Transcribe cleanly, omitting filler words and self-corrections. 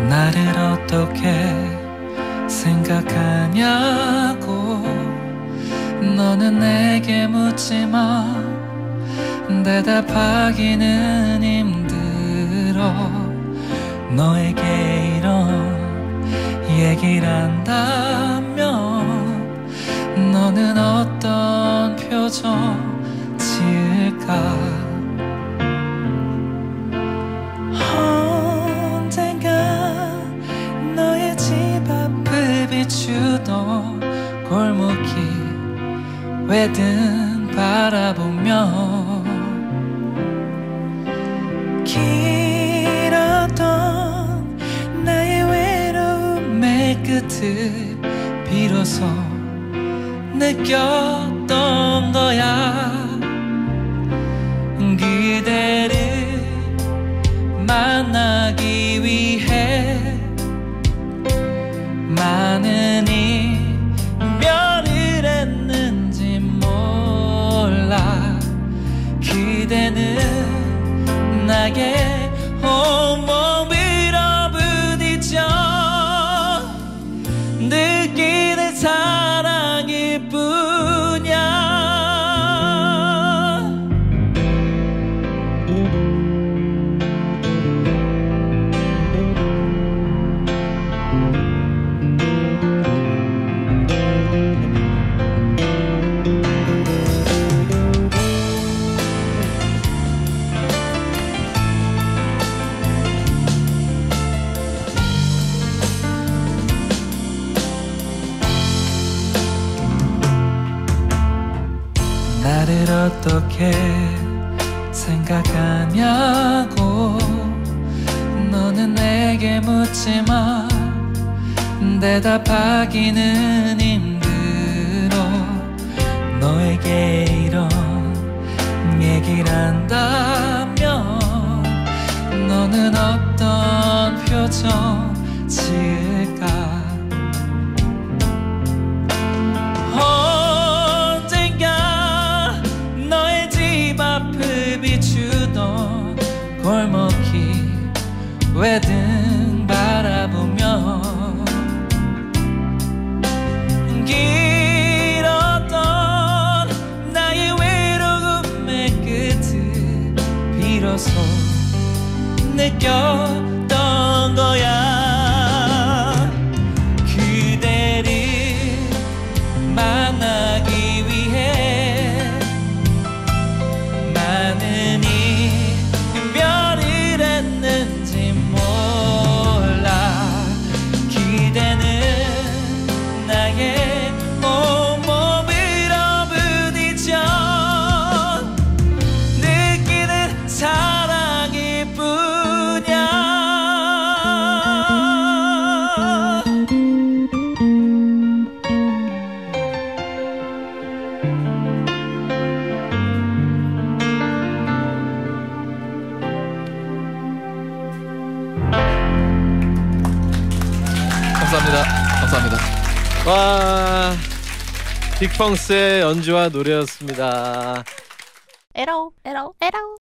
나를 어떻게 생각하냐고 너는 내게 묻지마. 대답하기는 힘들어. 너에게 이런 얘기를 한다면 너는 어떤 표정 지을까. 언젠가 너의 집 앞을 비추던 골목길 왜든 바라보며 길었던 나의 외로움의 끝을 비로소 느꼈던 거야. 그대를 만나기 위해 많은 이별을 했는지 몰라. 그대는 나의 온몸으로 부딪혀 느끼는 사랑일 뿐이야. 나를 어떻게 생각하냐고 너는 내게 묻지마. 대답하기는 힘들어. 너에게 이런 얘기를 한다면 너는 어떤 표정 지을까. 앞을 비추던 골목길 왜등 바라보며 길었던 나의 외로움의 끝을 비로소 느꼈던 거야. 그대를 만나기 위해 많은 이별을 했는지 몰라. 그대는 나의 온몸으로 부딪혀 느끼는 사랑일 뿐이야. 감사합니다. 감사합니다. 와, 빅펑스의 연주와 노래였습니다. 에라오 에라오 에라오.